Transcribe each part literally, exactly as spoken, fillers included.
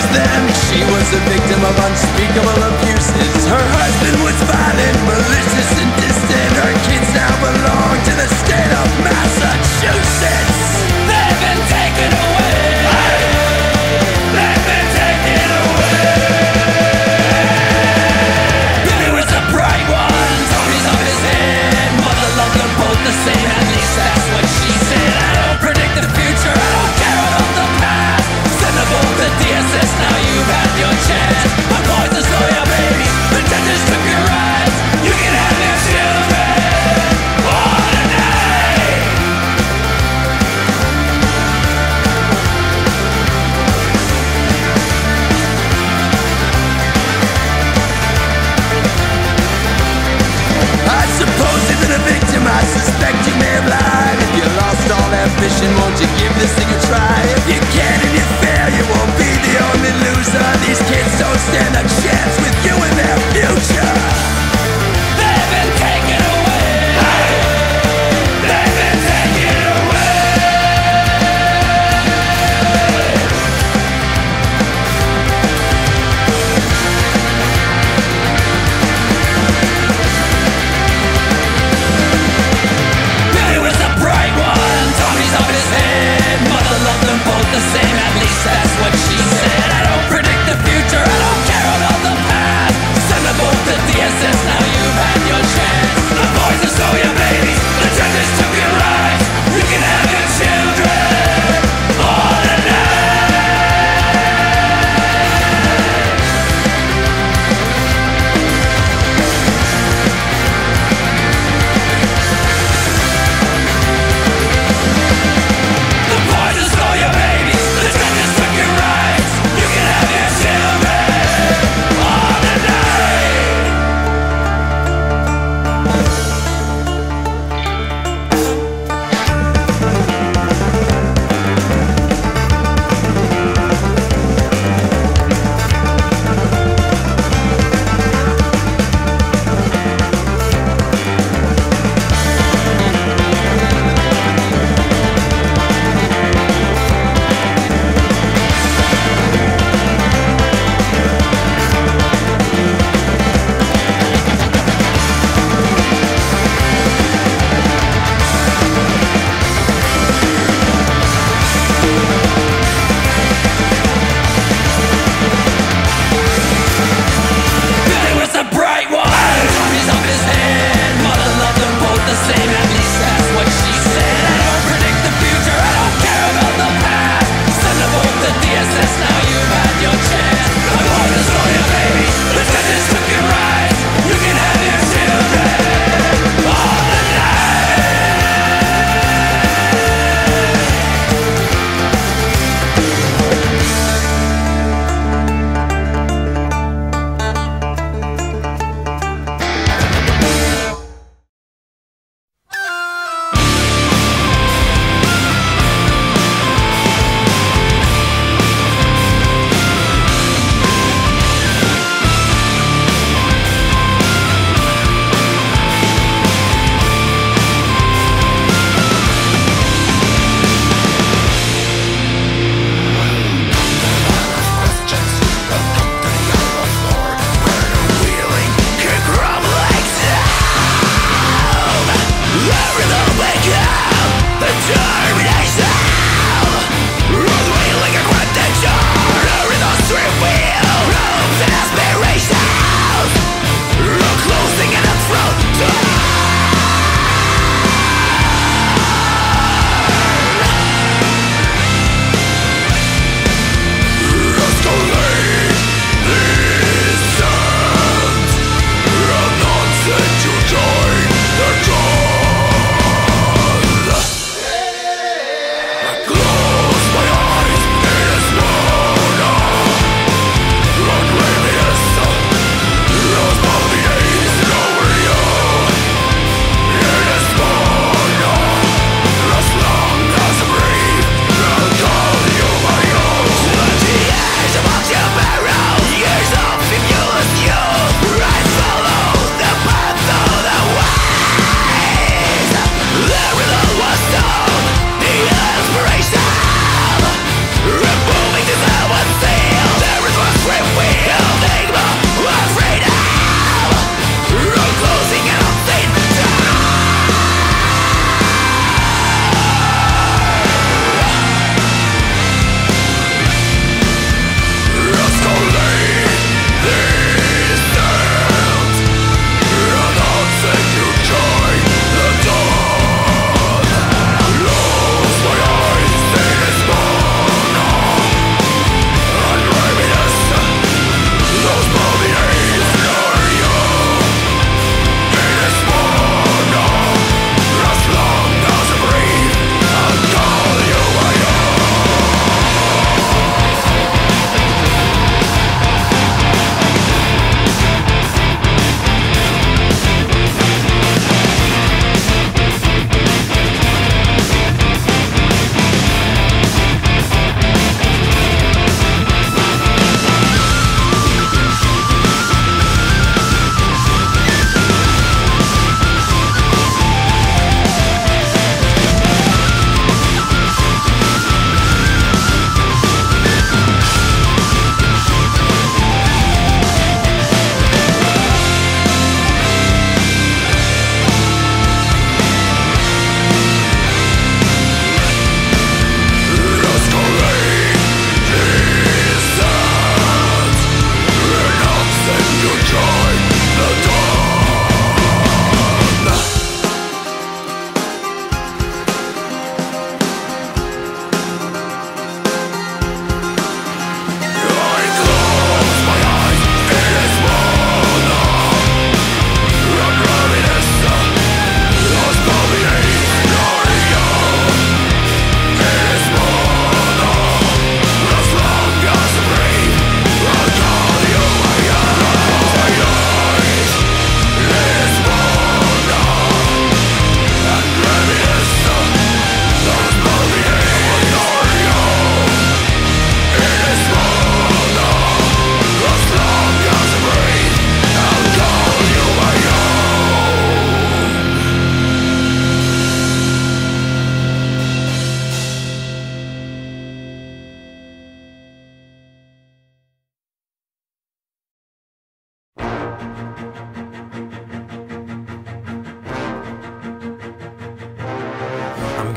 them. She was a victim of unspeakable abuses. Her husband was violent, malicious and distant. Her kids now belong to the state of Massachusetts. They've been taken away. They've been taken away. Billy was a bright one, Tony's on his head. Mother loved them both the same, at least that's what she said. I don't predict the future, I don't care about the past. Send them both to D S S, now you've had your chance. I'm going to slow your baby, the dentist took your rights. You can have your children for tonight.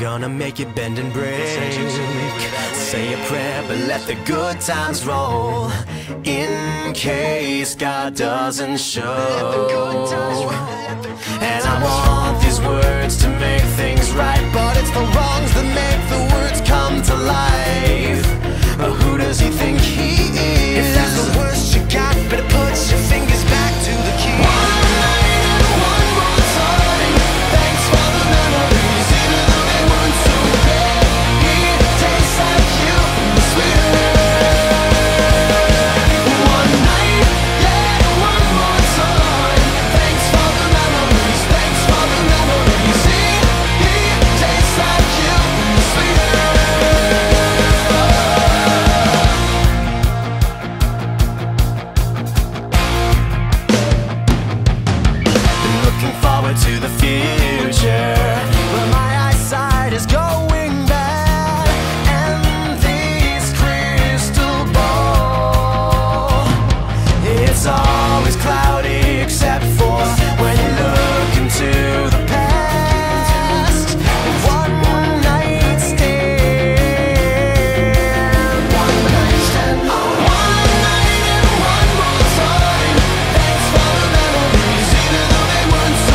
gonna make it bend and break. Say a prayer, but let the good times roll, in case God doesn't show. And I want these words to make things right, but it's the wrongs that make the words come to life. But who does he think he is? If that's the worst you got, better put your fingers back to the key. One night and one more time. Thanks for the memories, even though they weren't so great. It tastes like you, sweeter. One night, yeah, one more time. Thanks for the memories, thanks for the memories. It, it tastes like you, sweeter. To the future, but my eyesight is going bad, and this crystal ball, it's always cloudy except for when you look into the past. One night stand, one night stand, one night and one more time. Thanks for the memories, even though they weren't so.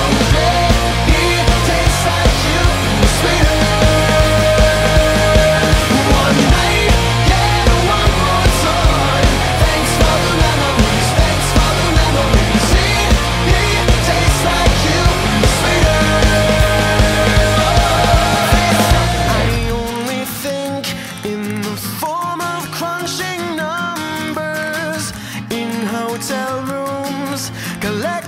Hotel rooms, collect